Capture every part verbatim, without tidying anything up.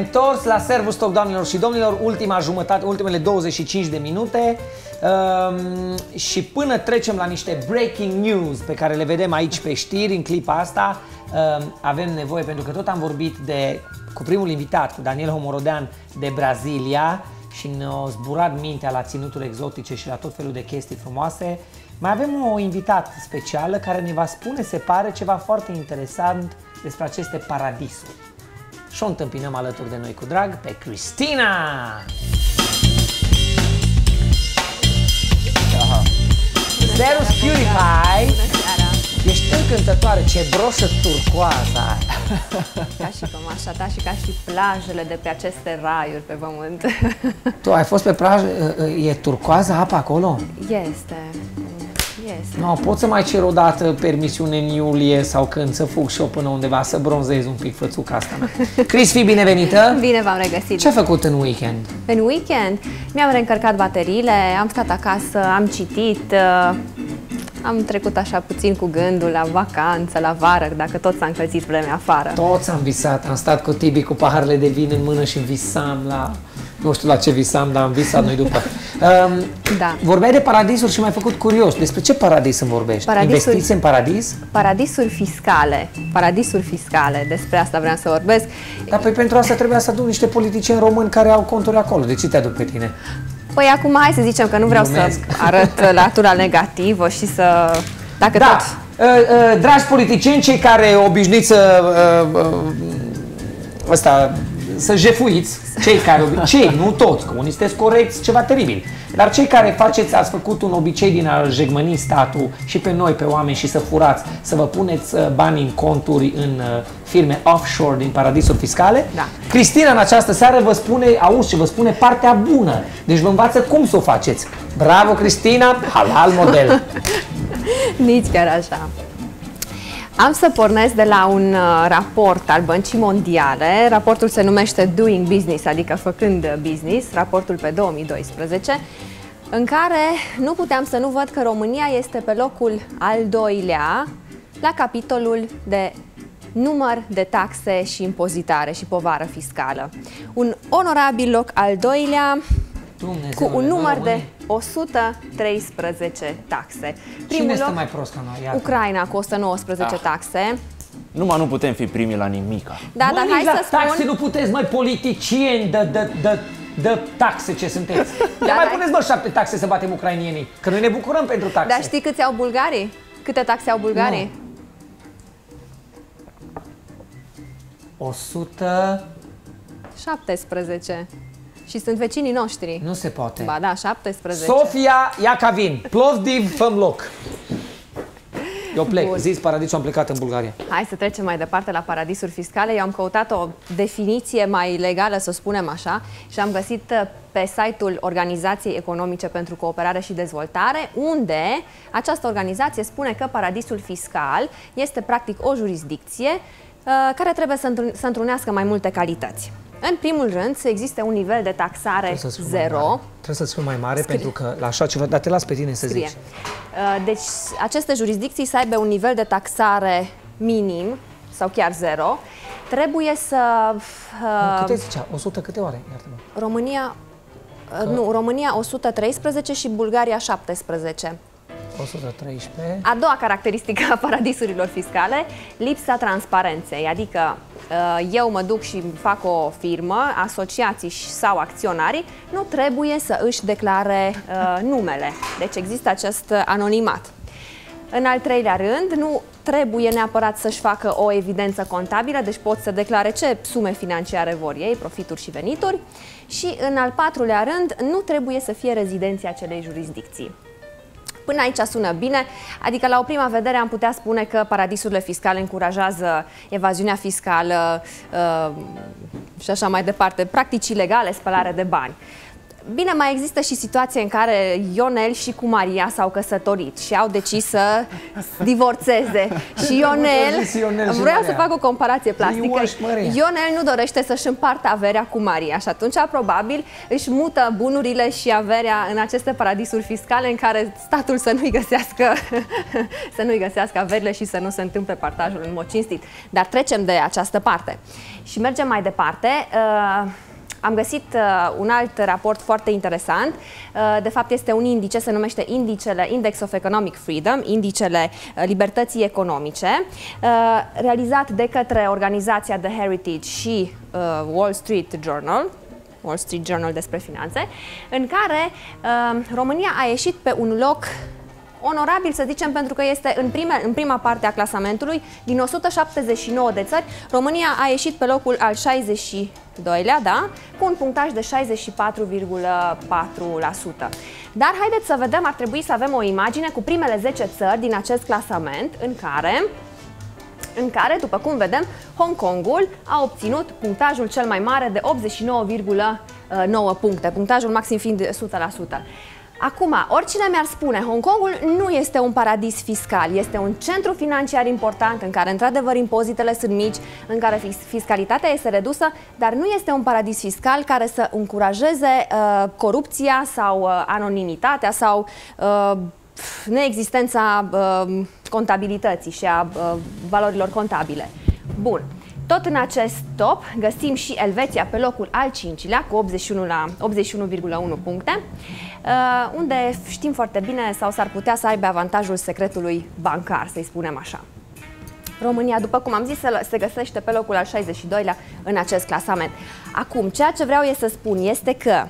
reîntors la Servus Talk, doamnelor și domnilor, ultima jumătate, ultimele douăzeci și cinci de minute um, și până trecem la niște breaking news pe care le vedem aici pe știri în clipa asta, um, avem nevoie, pentru că tot am vorbit de, cu primul invitat, cu Daniel Homorodean de Brazilia și ne-a zburat mintea la ținuturi exotice și la tot felul de chestii frumoase. Mai avem o invitată specială care ne va spune, se pare, ceva foarte interesant despre aceste paradisuri. Și o întâmpinăm alături de noi cu drag pe Cristina! Servus PewDiePie! Ești încântătoare, ce broșă turcoază ai! Ca și cămașa ta și ca și plajele de pe aceste raiuri pe pământ. Tu ai fost pe plajă, e turcoază apa acolo? Este. Este. No, pot să mai cer o dată permisiune în iulie sau când să fug și eu până undeva să bronzez un pic fățuca asta mea. Cris, fii binevenită! Bine v-am regăsit! Ce ai făcut în weekend? În weekend mi-am reîncărcat bateriile, am stat acasă, am citit, am trecut așa puțin cu gândul la vacanță, la vară, dacă tot s-a încălzit vremea afară. Toți am visat, am stat cu Tibi cu paharele de vin în mână și visam la... Nu știu la ce visam, dar am visat noi după. Um, da. Vorbeai de paradisuri și m-ai făcut curios. Despre ce paradis îmi vorbești? Paradisuri, Investiți în paradis? Paradisuri fiscale. Paradisuri fiscale. Despre asta vreau să vorbesc. Dar păi pentru asta trebuia să aduc niște politicieni români care au conturi acolo. De ce te aduc pe tine? Păi acum hai să zicem că nu vreau Glumesc. să arăt latura negativă și să... Dacă da. tot... Uh, uh, dragi politicieni, cei care obișnuiți să... Uh, uh, ăsta... să jefuiți, cei care, cei, nu toți, că unii sunteți corecți, ceva teribil, dar cei care faceți, ați făcut un obicei din a jegmăni statul și pe noi, pe oameni și să furați, să vă puneți bani în conturi în firme offshore din paradisuri fiscale, da. Cristina în această seară vă spune, auzi ce vă spune partea bună, deci vă învață cum să o faceți. Bravo, Cristina, halal model! Nici chiar așa. Am să pornesc de la un uh, raport al Băncii Mondiale. Raportul se numește Doing Business, adică făcând business, raportul pe două mii doisprezece, în care nu puteam să nu văd că România este pe locul al doilea la capitolul de număr de taxe și impozitare și povară fiscală. Un onorabil loc al doilea, Dumnezeu, cu un număr de o sută treisprezece taxe. Primul Cine loc, mai prost ca noi? Iată. Ucraina cu o sută nouăsprezece ah. taxe. Numai nu putem fi primii la nimica. Da, Mă, dar hai la să spun... taxe nu puteți, mai politicieni de, de, de, de taxe ce sunteți. Da, mai dar... puneți, mă, șapte taxe să batem ucrainienii, că noi ne bucurăm pentru taxe. Dar știi câți au bulgarii? Câte taxe au bulgarii? o sută șaptesprezece. Și sunt vecinii noștri. Nu se poate. Ba da, șaptesprezece. Sofia, ia ca vin. Plovdiv, fă-mi loc. Eu plec. Bun. Zis paradisul, am plecat în Bulgaria. Hai să trecem mai departe la paradisuri fiscale. Eu am căutat o definiție mai legală, să spunem așa, și am găsit pe site-ul Organizației Economice pentru Cooperare și Dezvoltare, unde această organizație spune că paradisul fiscal este practic o jurisdicție uh, care trebuie să întrunească mai multe calități. În primul rând, să existe un nivel de taxare zero. Trebuie să fiu mai mare Scrie. pentru că la așa ceva, dar te las pe tine să Scrie. zici. Deci, aceste jurisdicții să aibă un nivel de taxare minim sau chiar zero. Trebuie să... Uh, câte zicea? o sută câte ore? Iartă-mă. România... Că... Nu, România o sută treisprezece și Bulgaria șaptesprezece. o sută treisprezece. A doua caracteristică a paradisurilor fiscale, lipsa transparenței, adică eu mă duc și fac o firmă, asociații sau acționarii, nu trebuie să își declare uh, numele. Deci există acest anonimat. În al treilea rând, nu trebuie neapărat să-și facă o evidență contabilă, deci pot să declare ce sume financiare vor ei, profituri și venituri. Și în al patrulea rând, nu trebuie să fie rezidenții acelei jurisdicții. Până aici sună bine, adică la o prima vedere am putea spune că paradisurile fiscale încurajează evaziunea fiscală uh, și așa mai departe, practici ilegale, spălare de bani. Bine, mai există și situații în care Ionel și cu Maria s-au căsătorit și au decis să divorțeze. Și Ionel, vreau să fac o comparație plastică, Ionel nu dorește să-și împartă averea cu Maria și atunci probabil își mută bunurile și averea în aceste paradisuri fiscale în care statul să nu-i găsească, să nu-i găsească averile și să nu se întâmple partajul în mod cinstit. Dar trecem de această parte și mergem mai departe. Uh, Am găsit uh, un alt raport foarte interesant. Uh, de fapt, este un indice, se numește indicele Index of Economic Freedom, indicele uh, libertății economice, uh, realizat de către organizația The Heritage și uh, Wall Street Journal, Wall Street Journal despre finanțe, în care uh, România a ieșit pe un loc onorabil, să zicem, pentru că este în, prime, în prima parte a clasamentului. Din o sută șaptezeci și nouă de țări, România a ieșit pe locul al șaizeci și doilea, da, cu un punctaj de șaizeci și patru virgulă patru la sută. Dar haideți să vedem, ar trebui să avem o imagine cu primele zece țări din acest clasament, în care, în care, după cum vedem, Hong Kongul a obținut punctajul cel mai mare de optzeci și nouă virgulă nouă puncte, punctajul maxim fiind de o sută la sută. Acum, oricine mi-ar spune, Hong Kongul nu este un paradis fiscal, este un centru financiar important în care, într-adevăr, impozitele sunt mici, în care fiscalitatea este redusă, dar nu este un paradis fiscal care să încurajeze uh, corupția sau uh, anonimitatea sau uh, neexistența uh, contabilității și a uh, valorilor contabile. Bun. Tot în acest top găsim și Elveția pe locul al cincilea cu optzeci și unu virgulă unu puncte, unde știm foarte bine sau s-ar putea să aibă avantajul secretului bancar, să-i spunem așa. România, după cum am zis, se găsește pe locul al șaizeci și doilea în acest clasament. Acum, ceea ce vreau eu să spun este că,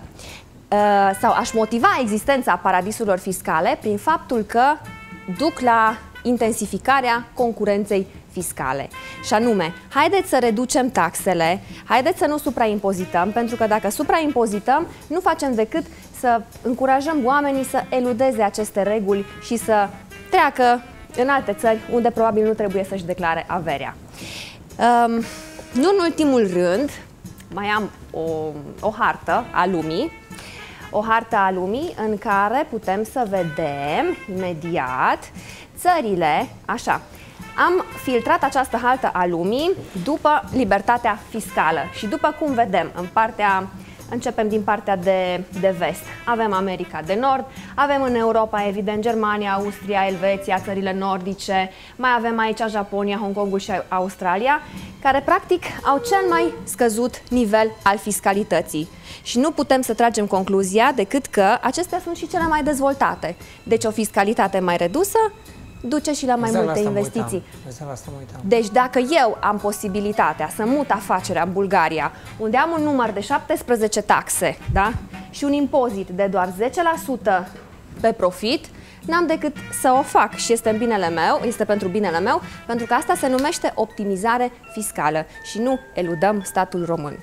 sau aș motiva existența paradisurilor fiscale prin faptul că duc la intensificarea concurenței fiscale. Și anume, haideți să reducem taxele, haideți să nu supraimpozităm, pentru că dacă supraimpozităm, nu facem decât să încurajăm oamenii să eludeze aceste reguli și să treacă în alte țări unde probabil nu trebuie să-și declare averea. Um, nu în ultimul rând, mai am o, o hartă a lumii, o hartă a lumii în care putem să vedem imediat țările, așa. Am filtrat această hartă a lumii după libertatea fiscală și după cum vedem, în partea, începem din partea de, de vest. Avem America de Nord, avem în Europa, evident, Germania, Austria, Elveția, țările nordice, mai avem aici Japonia, Hong Kongul și Australia, care practic au cel mai scăzut nivel al fiscalității. Și nu putem să tragem concluzia decât că acestea sunt și cele mai dezvoltate. Deci o fiscalitate mai redusă duce și la mai multe investiții. Deci dacă eu am posibilitatea să mut afacerea în Bulgaria, unde am un număr de șaptesprezece taxe, da? Și un impozit de doar zece la sută pe profit, n-am decât să o fac și este în binele meu, este pentru binele meu, pentru că asta se numește optimizare fiscală și nu eludăm statul român.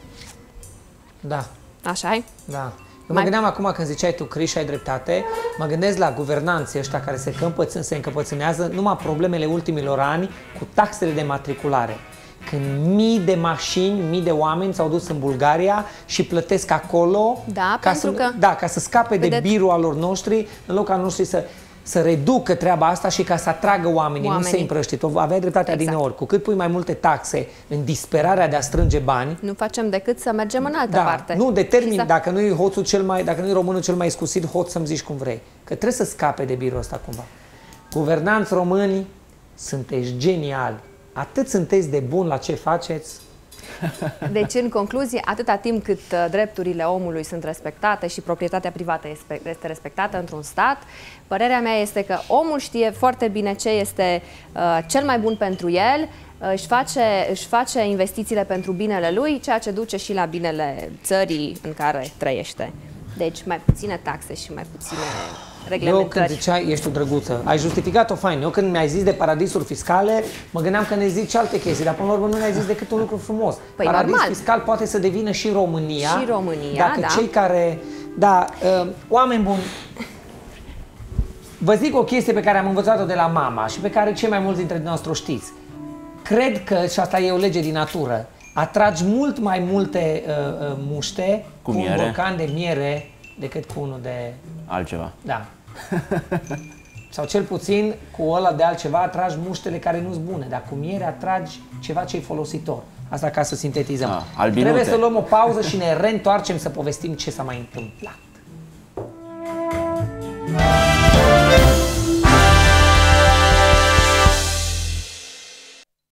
Da. Așa-i? Da. Eu mă gândeam acum când ziceai tu, Cris, și ai dreptate, mă gândesc la guvernanții ăștia care se, cămpățân, se încăpățânează numai problemele ultimilor ani cu taxele de matriculare. Când mii de mașini, mii de oameni s-au dus în Bulgaria și plătesc acolo da, ca, pentru să, că da, ca să scape vedeți, de birul al lor noștri, în loc al noștri să, să reducă treaba asta și ca să atragă oamenii, oamenii. nu să împrăști. Tu aveai dreptatea exact. din ori. Cu cât pui mai multe taxe în disperarea de a strânge bani, nu facem decât să mergem în altă da, parte. Nu determin, să... dacă nu-i hoțul cel mai, dacă nu-i românul cel mai iscusit, hoț să-mi zici cum vrei. Că trebuie să scape de birul ăsta cumva. Guvernanți români, sunteți geniali. Atât sunteți de buni la ce faceți. Deci, în concluzie, atâta timp cât uh, drepturile omului sunt respectate și proprietatea privată este respectată într-un stat, părerea mea este că omul știe foarte bine ce este uh, cel mai bun pentru el, uh, își, face, își face investițiile pentru binele lui, ceea ce duce și la binele țării în care trăiește. Deci, mai puține taxe și mai puține reglementări. Eu când ziceai, ești o drăguță, ai justificat-o fain. Eu când mi-ai zis de paradisuri fiscale, mă gândeam că ne zici alte chestii, dar până la urmă nu ne-ai zis decât un lucru frumos. Păi Paradis normal. fiscal poate să devină și România. Și România, dacă da. cei care... Da, uh, oameni buni, vă zic o chestie pe care am învățat-o de la mama și pe care cei mai mulți dintre noastre o știți. Cred că, și asta e o lege din natură, atragi mult mai multe uh, uh, muște cu, cu miere. un borcan de miere decât cu unul de... Altceva. Da. Sau cel puțin cu ăla de altceva atragi muștele care nu-s bune, dar cu miere atragi ceva ce e folositor. Asta ca să sintetizăm. Ah, albinute. Trebuie să luăm o pauză și ne reîntoarcem să povestim ce s-a mai întâmplat.